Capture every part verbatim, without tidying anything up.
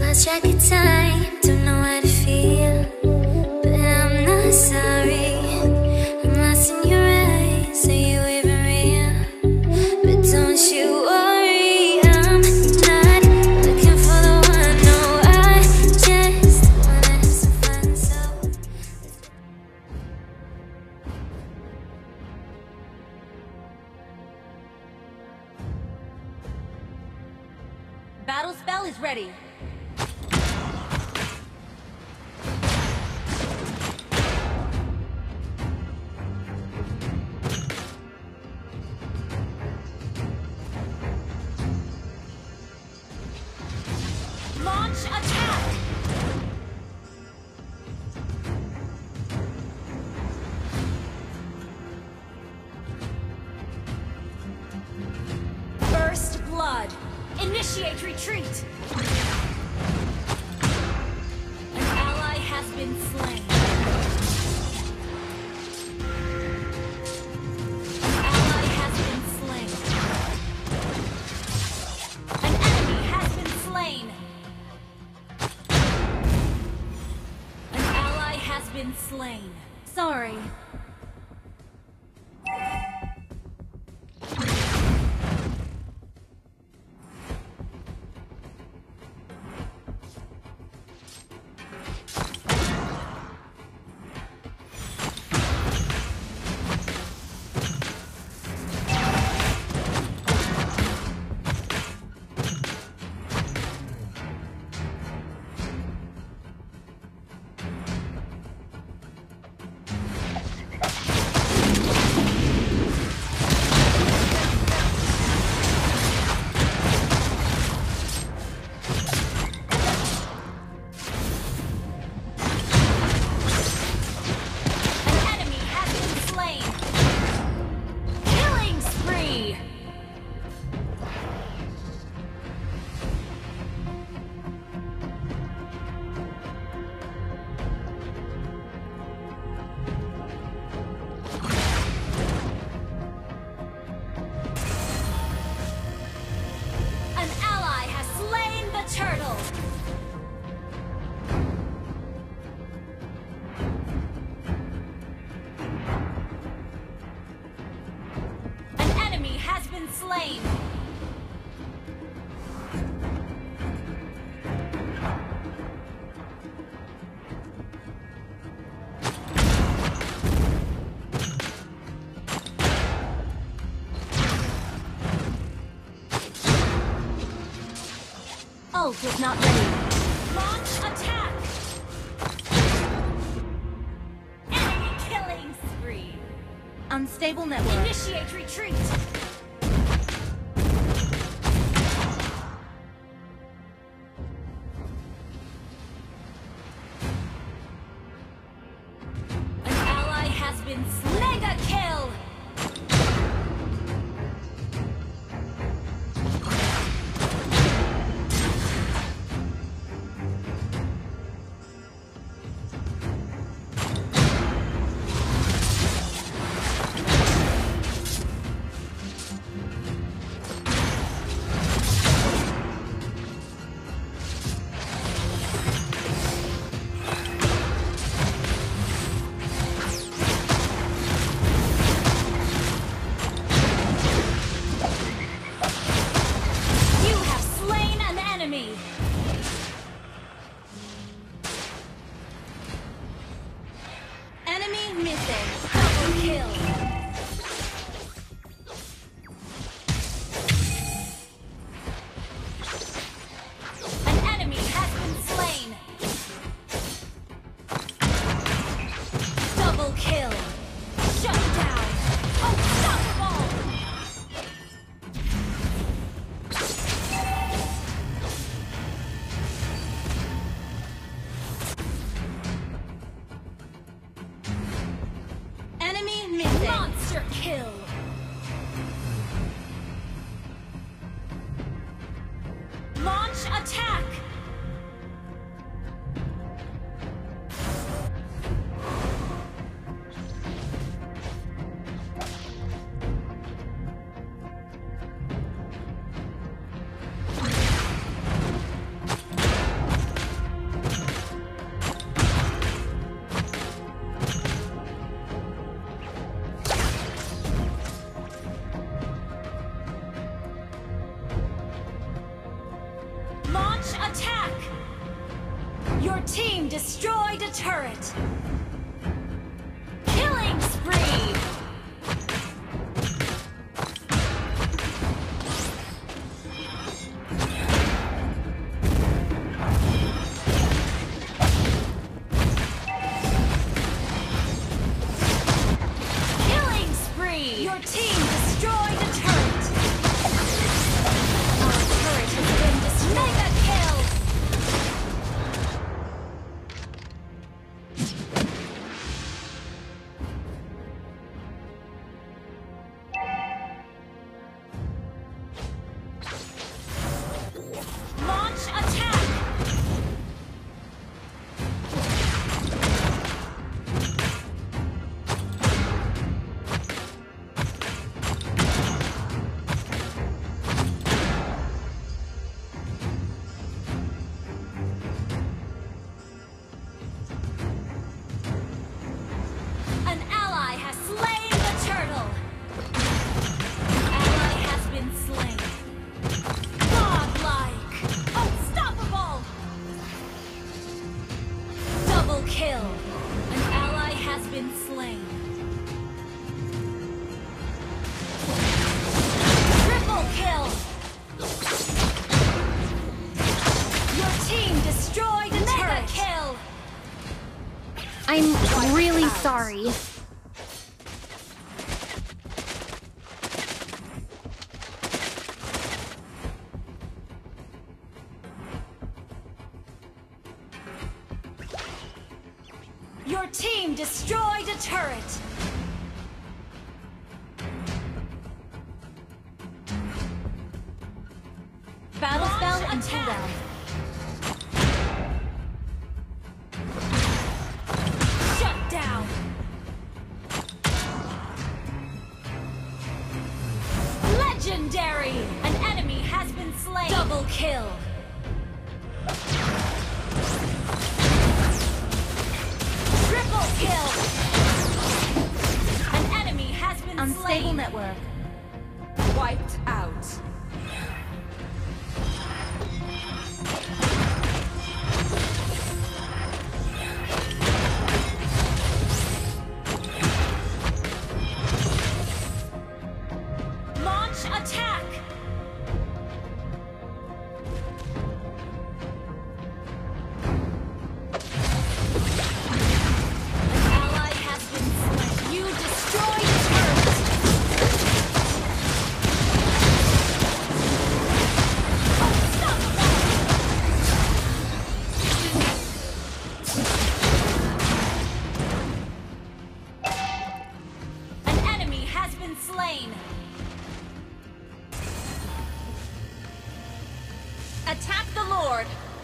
lost track of time, don't know how to feel, but I'm not sorry. I'm lost in your eyes, are you even real? But don't you worry, I'm not looking for the one. No, I just wanna have some fun. So Battle spell is ready. Launch attack! First blood. Initiate retreat! An ally has been slain. An ally has been slain. An enemy has been slain. An ally has been slain. Sorry. Turtle! An enemy has been slain! Ult is not ready. Launch attack! Enemy killing spree! Unstable network. Initiate retreat! An ally has been slain. Mega kill! team destroyed a turret. Killing spree. Killing spree. Your team destroyed a turret. Our turret has been destroyed. Mega kill. Launch attack! An ally has slain the turtle! An ally has been slain. Godlike! Unstoppable! Double kill! An ally has been slain. Triple kill! Your team destroyed a turret! Kill! I'm really sorry. Your team destroyed a turret! Battle spell and cooldown. Shut down! Legendary! An enemy has been slain! Double kill! Triple kill! An enemy has been Unstable slain! network. Wiped out. Launch attack! An ally has been slain. You destroyed a turret! An enemy has been slain. Attack the Lord.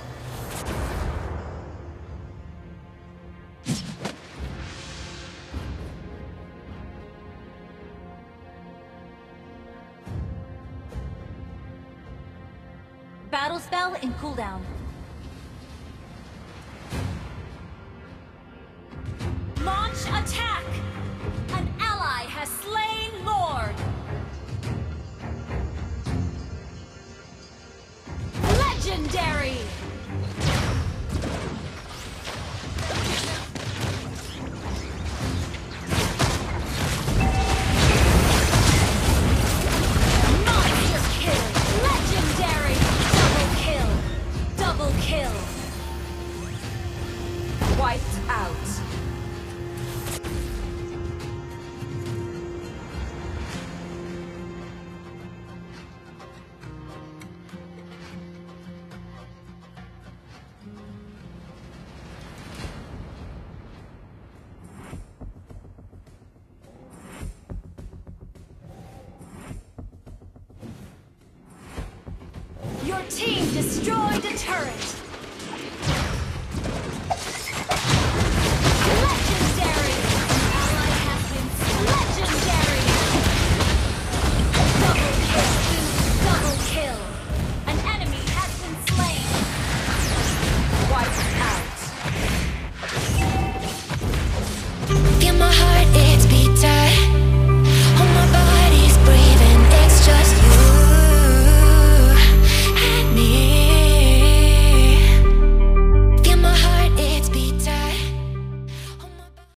Battle spell in cooldown. Launch attack! An ally has slain Lord! Legendary! Monster kill! Legendary! Double kill! Double kill! Wiped out. Your team destroyed a turret!